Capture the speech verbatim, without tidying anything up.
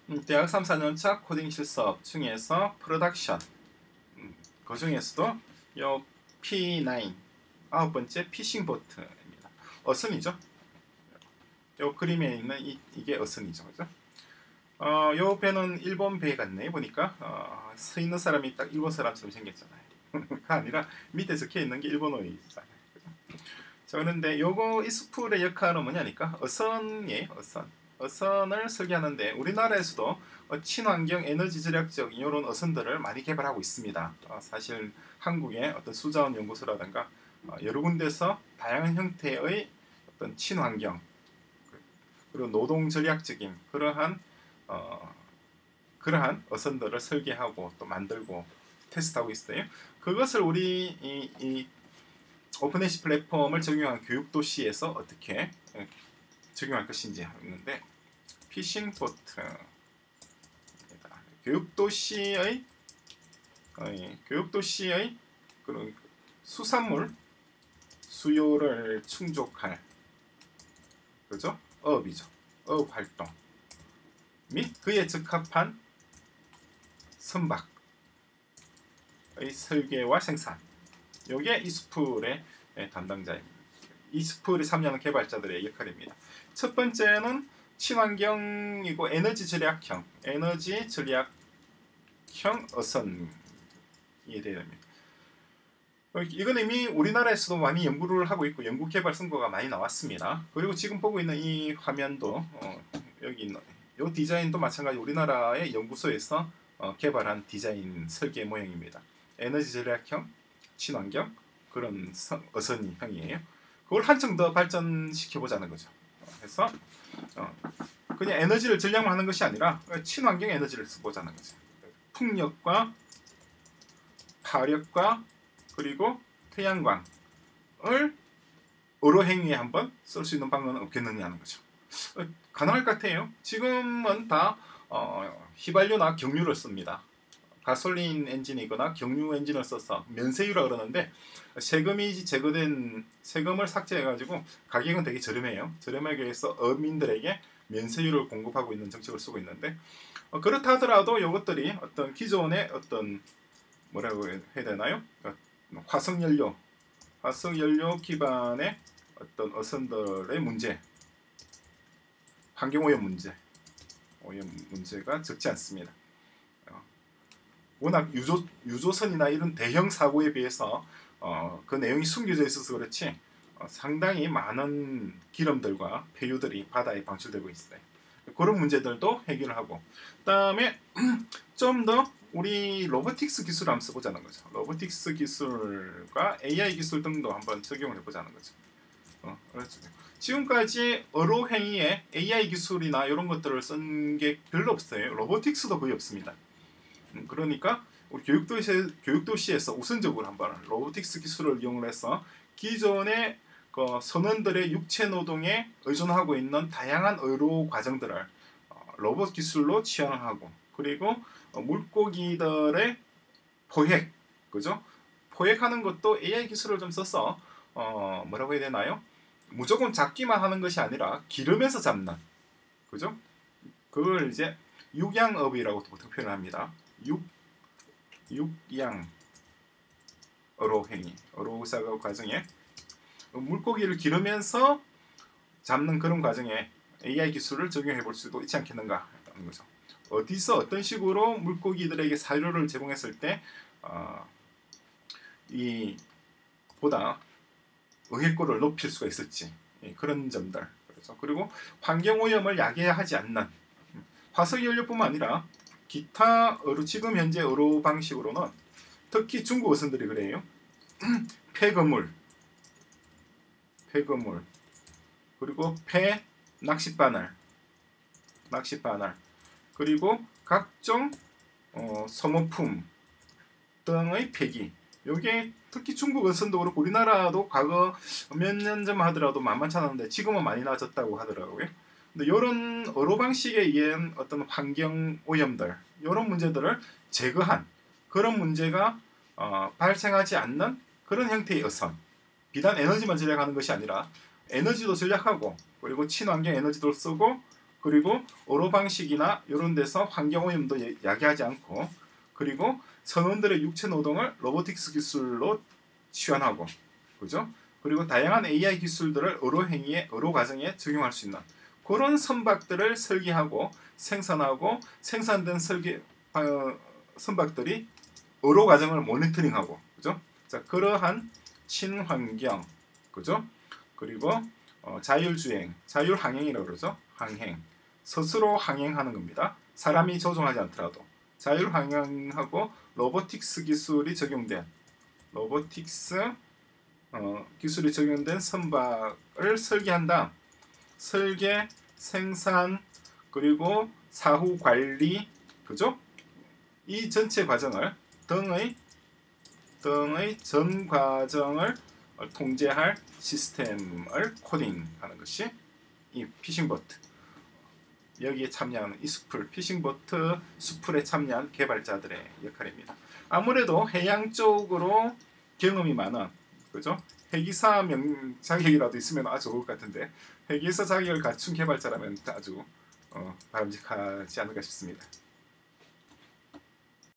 음, 대학 삼, 사 년차 코딩 실습 중에서 프로덕션, 음, 그 중에서도 요 피 나인 아홉 번째 피싱 보트입니다. 어선이죠. 요 그림에 있는 이, 이게 어선이죠, 그죠? 어, 요 배는 일본 배 같네 보니까. 어, 서 있는 사람이 딱 일본 사람처럼 생겼잖아요. 그 아니라 밑에 적혀 있는 게 일본어이잖아요. 그죠? 자, 그런데 요거 이 스풀의 역할은 뭐냐니까 어선이에요. 어선. 어선을 설계하는데 우리나라에서도 어, 친환경 에너지 절약적 이런 어선들을 많이 개발하고 있습니다. 어, 사실 한국의 어떤 수자원 연구소라든가 어, 여러 군데서 다양한 형태의 어떤 친환경 그리고 노동 절약적인 그러한 어, 그러한 어선들을 설계하고 또 만들고 테스트하고 있어요. 그것을 우리 이, 이 오픈에이씨 플랫폼을 적용한 교육도시에서 어떻게 적용할 것인지 하는데 피싱 보트입니다. 교육도시의 어, 교육도시의 그런 수산물 수요를 충족할 그죠? 어업이죠. 어업 활동 및 그에 적합한 선박의 설계와 생산. 요게 이스풀의 담당자입니다. 이스풀에 참여하는 개발자들의 역할입니다. 첫 번째는 친환경이고 에너지 절약형, 에너지 절약형 어선이 되어야 됩니다. 이건 이미 우리나라에서도 많이 연구를 하고 있고 연구 개발 성과가 많이 나왔습니다. 그리고 지금 보고 있는 이 화면도 어, 여기 있는 이 디자인도 마찬가지 우리나라의 연구소에서 어, 개발한 디자인 설계 모형입니다. 에너지 절약형, 친환경 그런 어선형이에요. 그걸 한층 더 발전시켜 보자는 거죠. 그래서 어, 그냥 에너지를 절약만 하는 것이 아니라 친환경 에너지를 써보자는 거죠. 풍력과 파력과 그리고 태양광을 어로 행위에 한번 쓸 수 있는 방법은 없겠느냐는 거죠. 어, 가능할 것 같아요. 지금은 다 어, 휘발유나 경유를 씁니다. 가솔린 엔진이거나 경유 엔진을 써서 면세유라 그러는데 세금이 제거된 세금을 삭제해가지고 가격은 되게 저렴해요. 저렴하게 해서 어민들에게 면세유를 공급하고 있는 정책을 쓰고 있는데 어, 그렇다 하더라도 이것들이 어떤 기존의 어떤 뭐라고 해야 되나요? 화석연료, 화석연료 기반의 어떤 어선들의 문제, 환경오염 문제, 오염 문제가 적지 않습니다. 워낙 유조, 유조선이나 이런 대형 사고에 비해서 어, 그 내용이 숨겨져 있어서 그렇지 어, 상당히 많은 기름들과 폐유들이 바다에 방출되고 있어요. 그런 문제들도 해결을 하고 그 다음에 좀 더 우리 로보틱스 기술을 한번 써보자는 거죠. 로보틱스 기술과 에이아이 기술 등도 한번 적용을 해보자는 거죠. 어, 그렇죠. 지금까지 어로 행위에 에이아이 기술이나 이런 것들을 쓴 게 별로 없어요. 로보틱스도 거의 없습니다. 음, 그러니까 우리 교육도시, 교육도시에서 우선적으로 한번 로보틱스 기술을 이용해서 기존의 그 선원들의 육체 노동에 의존하고 있는 다양한 의료 과정들을 어, 로봇 기술로 치환하고 그리고 어, 물고기들의 포획, 그죠? 포획하는 것도 에이아이 기술을 좀 써서 어, 뭐라고 해야 되나요? 무조건 잡기만 하는 것이 아니라 기르면서 잡는, 그죠? 그걸 이제 육양업이라고 보통 표현을 합니다. 육, 육양 어로행위, 어로사고 과정에 물고기를 기르면서 잡는 그런 과정에 에이아이 기술을 적용해 볼 수도 있지 않겠는가 하는 거죠. 어디서 어떤 식으로 물고기들에게 사료를 제공했을 때 어, 이 보다 의획고를 높일 수가 있을지 그런 점들. 그래서 그리고 환경오염을 야기하지 않는 화석연료뿐만 아니라 기타 어로 지금 현재 어로 방식으로는 특히 중국 어선들이 그래요. 폐거물, 폐거물 그리고 폐 낚싯바늘, 낚싯바늘 그리고 각종 어, 소모품 등의 폐기. 요게 특히 중국 어선도 그렇고 우리나라도 과거 몇 년 전 하더라도 만만치 않았는데 지금은 많이 나아졌다고 하더라고요. 근데 이런 어로 방식에 의한 어떤 환경 오염들, 이런 문제들을 제거한 그런 문제가 어, 발생하지 않는 그런 형태의 어선. 비단 에너지만 절약하는 것이 아니라 에너지도 절약하고 그리고 친환경 에너지도 쓰고 그리고 어로 방식이나 이런 데서 환경 오염도 야기하지 않고, 그리고 선원들의 육체 노동을 로보틱스 기술로 지원하고, 그죠? 그리고 다양한 에이아이 기술들을 어로 행위에, 어로 과정에 적용할 수 있는 그런 선박들을 설계하고 생산하고, 생산된 설계 어, 선박들이 어로 과정을 모니터링하고, 그죠? 자, 그러한 친환경, 그죠? 그리고 어, 자율주행, 자율항행이라고 그러죠. 항행, 스스로 항행하는 겁니다. 사람이 조종하지 않더라도 자율항행하고 로보틱스 기술이 적용된 로보틱스 어, 기술이 적용된 선박을 설계한다. 설계, 생산, 그리고 사후 관리, 그죠? 이 전체 과정을 등의 등의 전 과정을 통제할 시스템을 코딩하는 것이 이 피싱보트. 여기에 참여하는 이 수풀, 피싱보트 수풀에 참여한 개발자들의 역할입니다. 아무래도 해양 쪽으로 경험이 많은, 그죠? 해기사 명 자격이라도 있으면 아주 좋을 것 같은데, 해기사 자격을 갖춘 개발자라면 아주 어, 바람직하지 않을까 싶습니다.